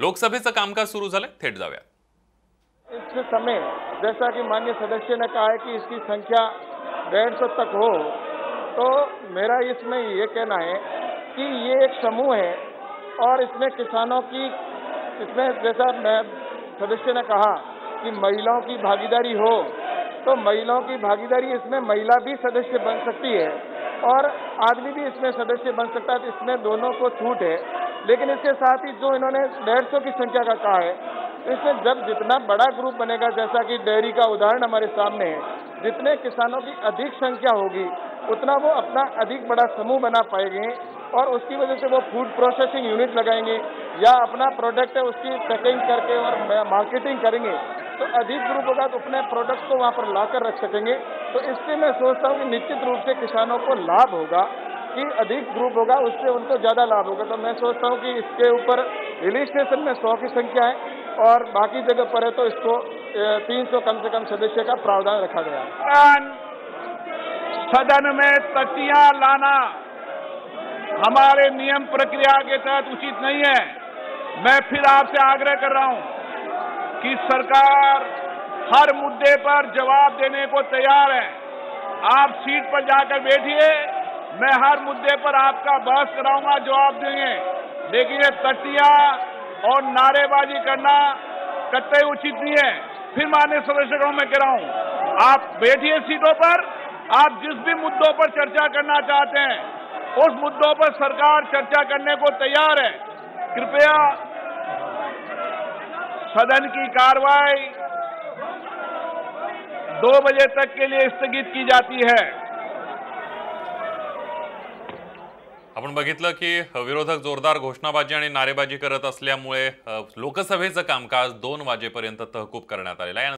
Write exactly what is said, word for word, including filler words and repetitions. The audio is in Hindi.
लोकसभेचं कामकाज सुरू झालंय, थेट जाऊया। इस समय जैसा कि माननीय सदस्य ने कहा है कि इसकी संख्या डेढ़ सौ तक हो, तो मेरा इसमें ये कहना है कि ये एक समूह है और इसमें किसानों की, इसमें जैसा मैं सदस्य ने कहा कि महिलाओं की भागीदारी हो, तो महिलाओं की भागीदारी, इसमें महिला भी सदस्य बन सकती है और आदमी भी इसमें सदस्य बन सकता है, तो इसमें दोनों को छूट है। लेकिन इसके साथ ही जो इन्होंने डेढ़ सौ की संख्या का कहा है, तो इसमें जब जितना बड़ा ग्रुप बनेगा, जैसा कि डेयरी का उदाहरण हमारे सामने है, जितने किसानों की अधिक संख्या होगी उतना वो अपना अधिक बड़ा समूह बना पाएंगे और उसकी वजह से वो फूड प्रोसेसिंग यूनिट लगाएंगे या अपना प्रोडक्ट है उसकी पैकिंग करके और मार्केटिंग करेंगे, तो अधिक ग्रुप होगा तो अपने प्रोडक्ट्स को वहाँ पर लाकर रख सकेंगे। तो इससे मैं सोचता हूँ कि निश्चित रूप से किसानों को लाभ होगा कि अधिक ग्रुप होगा, उससे उनको ज़्यादा लाभ होगा। तो मैं सोचता हूँ कि इसके ऊपर हिल स्टेशन में सौ की संख्या है और बाकी जगह पर है तो इसको तीन सौ कम से कम सदस्य का प्रावधान रखा गया है। सदन में तख्तियां लाना हमारे नियम प्रक्रिया के तहत उचित नहीं है। मैं फिर आपसे आग्रह कर रहा हूं कि सरकार हर मुद्दे पर जवाब देने को तैयार है। आप सीट पर जाकर बैठिए, मैं हर मुद्दे पर आपका बहस कराऊंगा, जवाब देंगे। लेकिन ये तख्तियां और नारेबाजी करना कतई उचित नहीं है। फिर माननीय सदस्यों को मैं कह रहा हूं, आप बैठिए सीटों पर, आप जिस भी मुद्दों पर चर्चा करना चाहते हैं उस मुद्दों पर सरकार चर्चा करने को तैयार है। कृपया सदन की कार्रवाई दो बजे तक के लिए स्थगित की जाती है। आपण बघितलं की विरोधक जोरदार घोषणाबाजी आणि नारेबाजी करत असल्यामुळे लोकसभेचं कामकाज दोन वाजेपर्यंत तहकूब करण्यात आलेलं आहे।